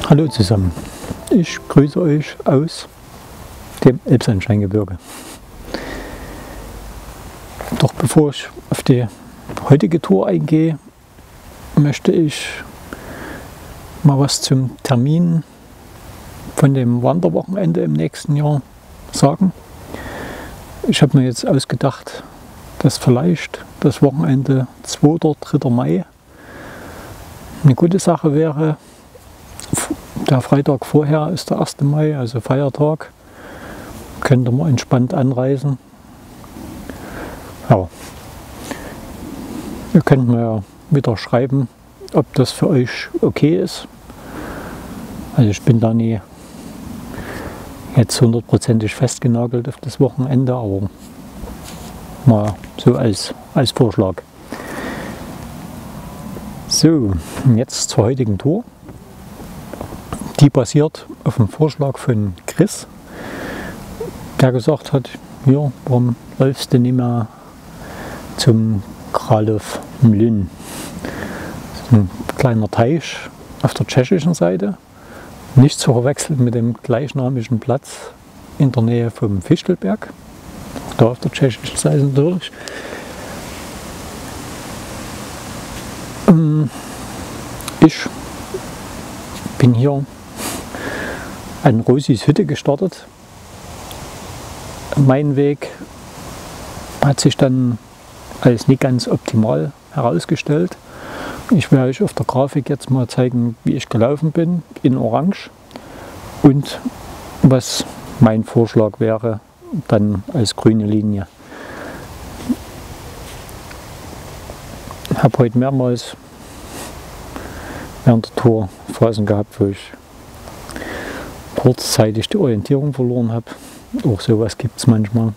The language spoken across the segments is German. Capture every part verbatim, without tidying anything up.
Hallo zusammen, ich grüße euch aus dem Elbsandsteingebirge. Doch bevor ich auf die heutige Tour eingehe, möchte ich mal was zum Termin von dem Wanderwochenende im nächsten Jahr sagen. Ich habe mir jetzt ausgedacht, dass vielleicht das Wochenende zweiter dritter Mai eine gute Sache wäre. Der Freitag vorher ist der erste Mai, also Feiertag. Könnte man entspannt anreisen. Ja. Ihr könnt mir wieder schreiben, ob das für euch okay ist. Also ich bin da nie jetzt hundertprozentig festgenagelt auf das Wochenende, aber mal so als, als Vorschlag. So, jetzt zur heutigen Tour. Die basiert auf dem Vorschlag von Chris, der gesagt hat, ja, warum läufst du nicht mehr zum Kralov Mlyn? Das ist ein kleiner Teich auf der tschechischen Seite, nicht zu verwechseln mit dem gleichnamigen Platz in der Nähe vom Fichtelberg, da auf der tschechischen Seite natürlich. Ich bin hier an Rosis Hütte gestartet. Mein Weg hat sich dann als nicht ganz optimal herausgestellt. Ich werde euch auf der Grafik jetzt mal zeigen, wie ich gelaufen bin in Orange und was mein Vorschlag wäre dann als grüne Linie. Ich habe heute mehrmals während der Tour Phasen gehabt, wo ich kurzzeitig die Orientierung verloren habe. Auch sowas gibt es manchmal.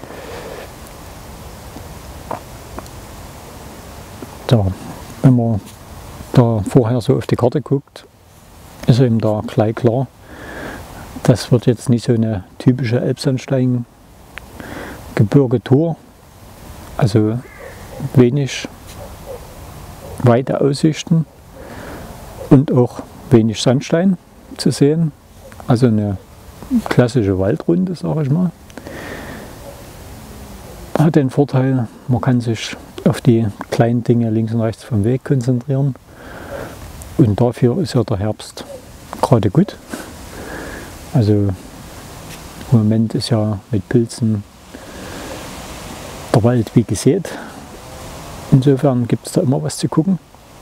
Da, wenn man da vorher so auf die Karte guckt, ist eben da gleich klar, das wird jetzt nicht so eine typische Elbsandstein-Gebirge-Tour. Also wenig weite Aussichten und auch wenig Sandstein zu sehen. Also eine klassische Waldrunde, sage ich mal. Hat den Vorteil, man kann sich auf die kleinen Dinge links und rechts vom Weg konzentrieren. Und dafür ist ja der Herbst gerade gut. Also im Moment ist ja mit Pilzen der Wald wie gesät. Insofern gibt es da immer was zu gucken.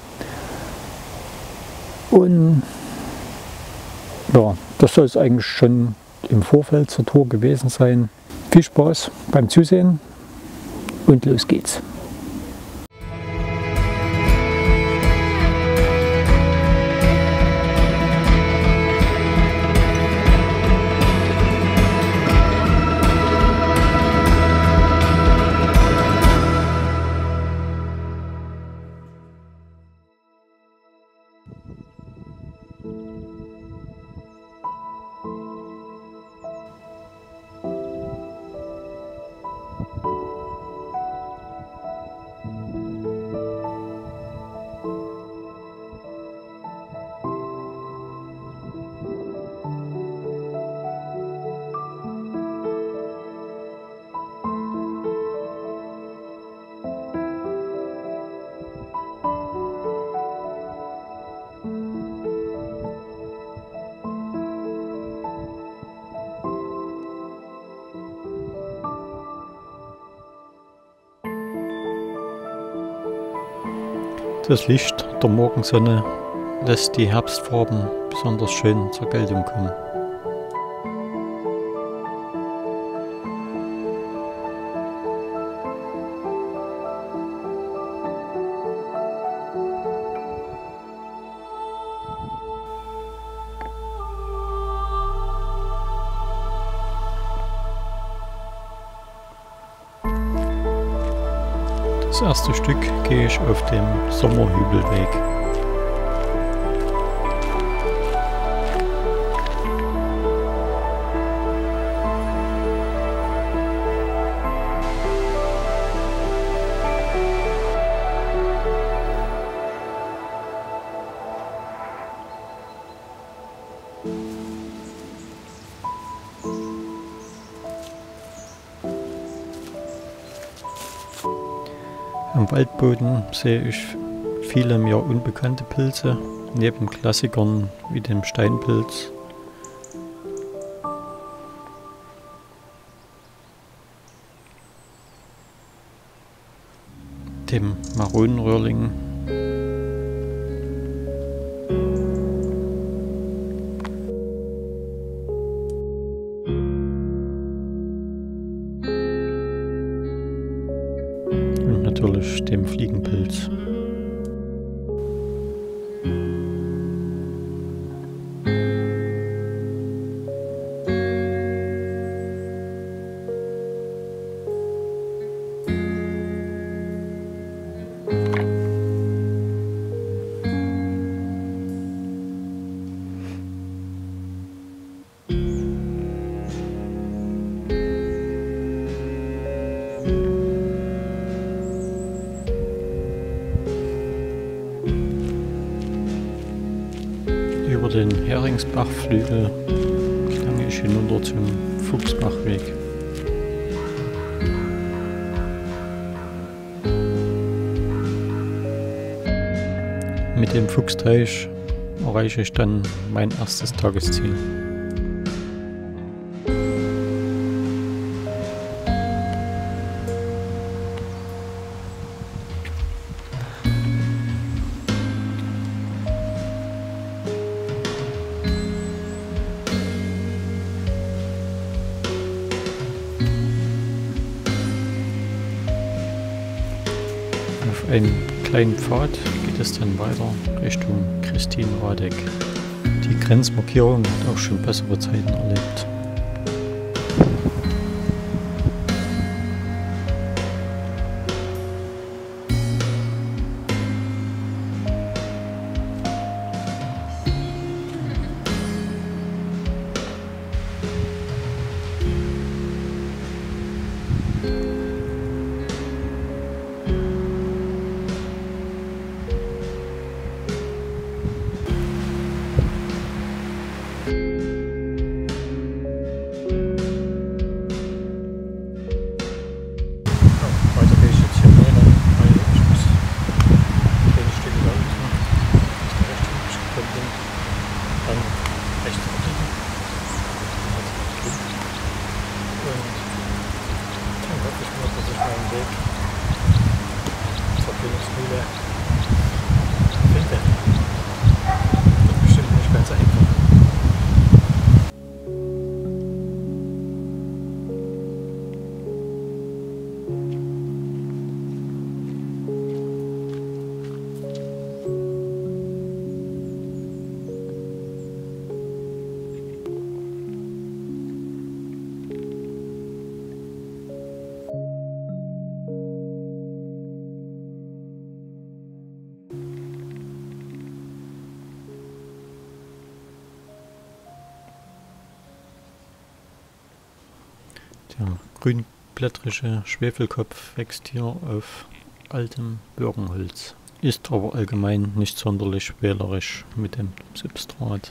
Und ja, das soll es eigentlich schon im Vorfeld zur Tour gewesen sein. Viel Spaß beim Zusehen und los geht's. Das Licht der Morgensonne lässt die Herbstfarben besonders schön zur Geltung kommen. Das erste Stück gehe ich auf dem Sommerhügelweg. Am Waldboden sehe ich viele mir unbekannte Pilze, neben Klassikern wie dem Steinpilz, dem Maronenröhrling, und natürlich dem Fliegenpilz. Über den Heringsbachflügel gelange ich hinunter zum Fuchsbachweg. Mit dem Fuchsteich erreiche ich dann mein erstes Tagesziel. Auf einem kleinen Pfad geht es dann weiter Richtung Christinradeck. Die Grenzmarkierung hat auch schon bessere Zeiten erlebt. Der grünblättrige Schwefelkopf wächst hier auf altem Birkenholz, ist aber allgemein nicht sonderlich wählerisch mit dem Substrat.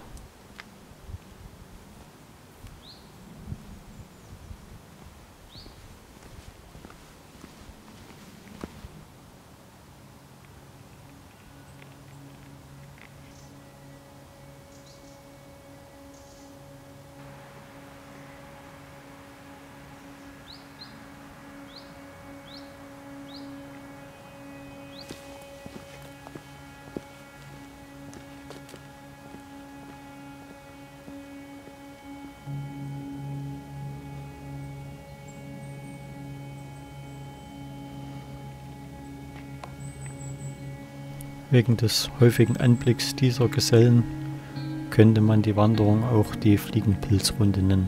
Wegen des häufigen Anblicks dieser Gesellen könnte man die Wanderung auch die Fliegenpilzrunde nennen.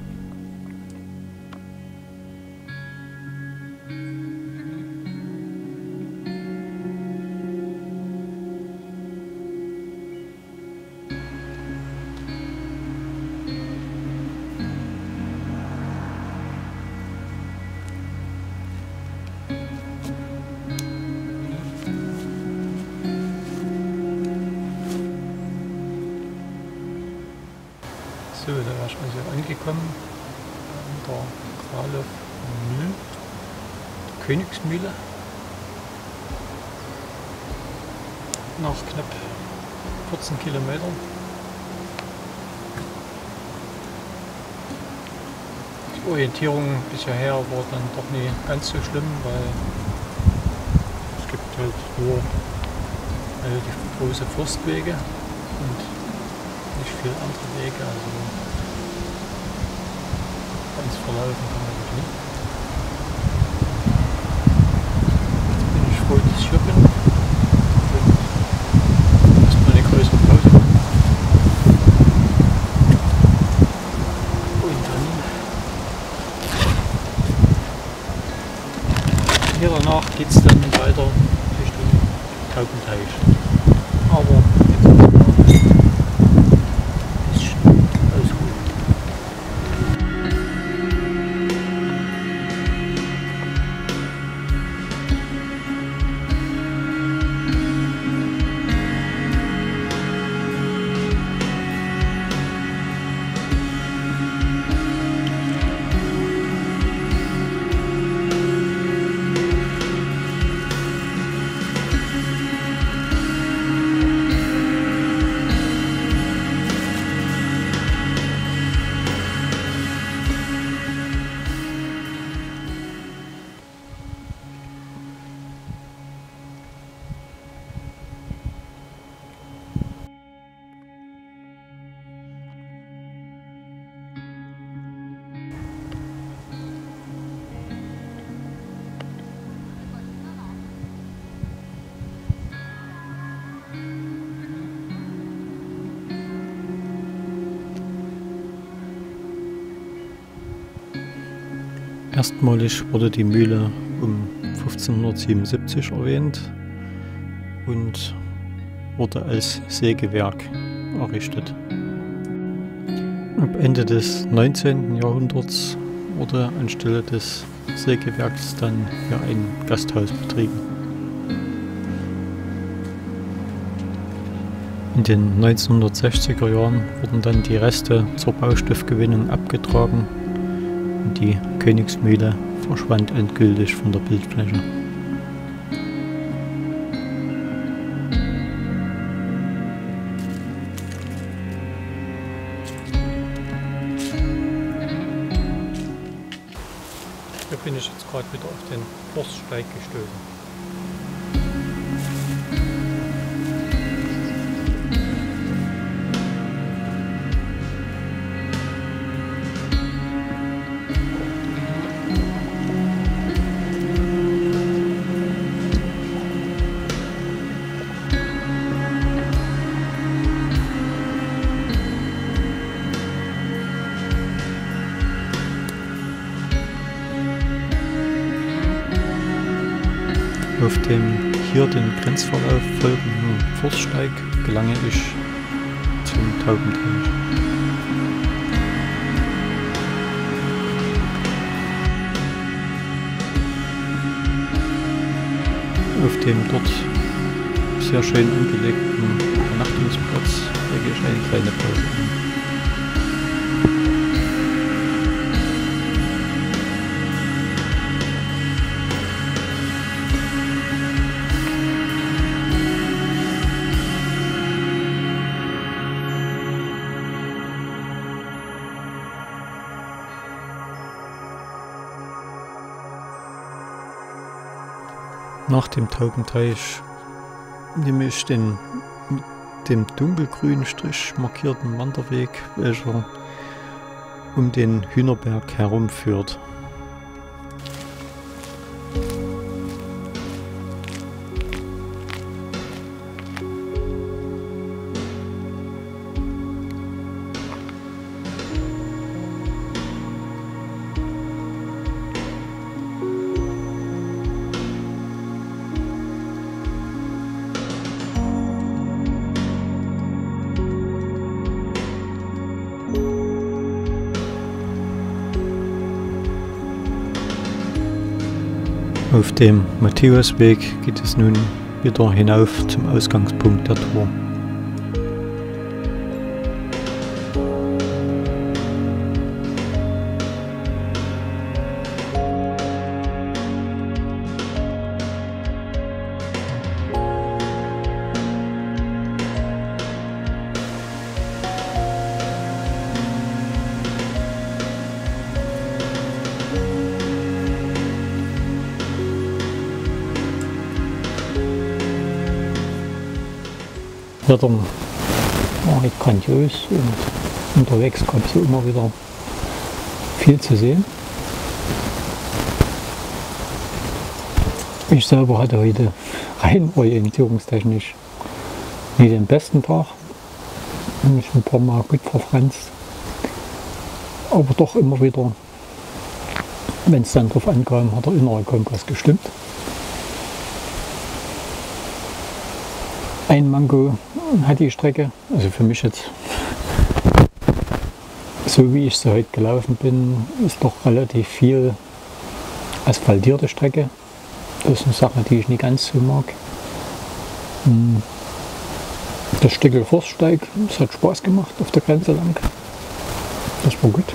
So, da war ich also angekommen an der Kralow Mühle, Königsmühle. nach knapp vierzehn Kilometern. Die Orientierung bisher war dann doch nicht ganz so schlimm, weil es gibt halt nur relativ große Forstwege und nicht viel andere Wege, also ganz verlaufen kann man sich nicht. Jetzt bin ich froh, dass ich hier bin. Erstmal eine größere Pause machen. Und dann hier danach geht es dann weiter Richtung Taubenteich. Aber jetzt erstmal ein bisschen ausruhen. Erstmalig wurde die Mühle um fünfzehnhundertsiebenundsiebzig erwähnt und wurde als Sägewerk errichtet. Ab Ende des neunzehnten Jahrhunderts wurde anstelle des Sägewerks dann hier ein Gasthaus betrieben. In den neunzehnhundertsechziger Jahren wurden dann die Reste zur Baustoffgewinnung abgetragen. Die Königsmühle verschwand endgültig von der Bildfläche. Hier bin ich jetzt gerade wieder auf den Forststeig gestoßen. Auf dem hier den Grenzverlauf folgenden Forststeig gelange ich zum Taubenteich. Auf dem dort sehr schön angelegten Übernachtungsplatz lege ich eine kleine Pause ein. Nach dem Taubenteich nehme ich den mit dem dunkelgrünen Strich markierten Wanderweg, welcher um den Hühnerberg herumführt. Auf dem Matthäusweg geht es nun wieder hinauf zum Ausgangspunkt der Tour. Wetter war nicht grandios und unterwegs gab es immer wieder viel zu sehen. Ich selber hatte heute rein orientierungstechnisch nie den besten Tag. Mich ein paar Mal gut verfranst. Aber doch immer wieder, wenn es dann drauf ankam, hat der innere Kompass gestimmt. Ein Manko hat die Strecke, also für mich jetzt, so wie ich so heute gelaufen bin, ist doch relativ viel asphaltierte Strecke. Das ist eine Sache, die ich nicht ganz so mag. Das Stückel Forststeig, das hat Spaß gemacht auf der Grenze lang. Das war gut.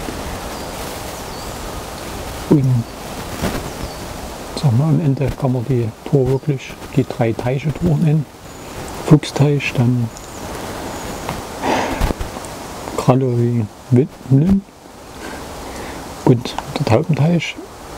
Und sag mal, am Ende kann man die Tour wirklich, die drei Teiche Touren nennen. Fuchsteich, dann Krallowy Mlyn und der Taubenteich.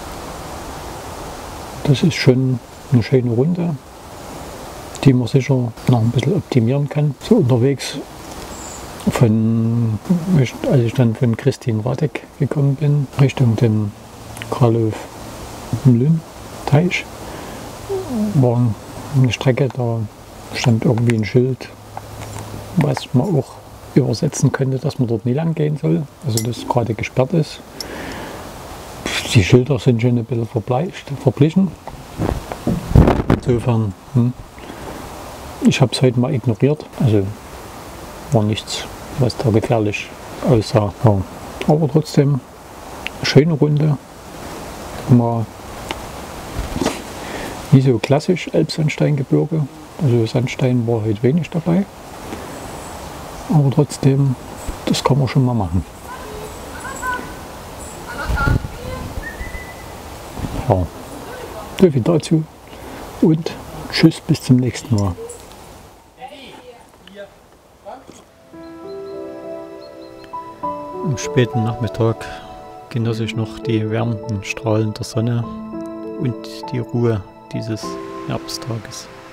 Das ist schon eine schöne Runde, die man sicher noch ein bisschen optimieren kann. So unterwegs, von, als ich dann von Christine-Radek gekommen bin, Richtung den Krallowy Mlyn Teich, war eine Strecke, da stand irgendwie ein Schild, was man auch übersetzen könnte, dass man dort nie lang gehen soll, also das gerade gesperrt ist. Die Schilder sind schon ein bisschen verbleicht, verblichen. Insofern, hm, ich habe es heute mal ignoriert, also war nichts, was da gefährlich aussah. Ja. Aber trotzdem, schöne Runde, mal nicht so klassisch Elbsandsteingebirge. Also Sandstein war heute wenig dabei, aber trotzdem, das kann man schon mal machen. Ja, so viel dazu und tschüss, bis zum nächsten Mal. Am späten Nachmittag genoss ich noch die wärmenden Strahlen der Sonne und die Ruhe dieses Herbsttages.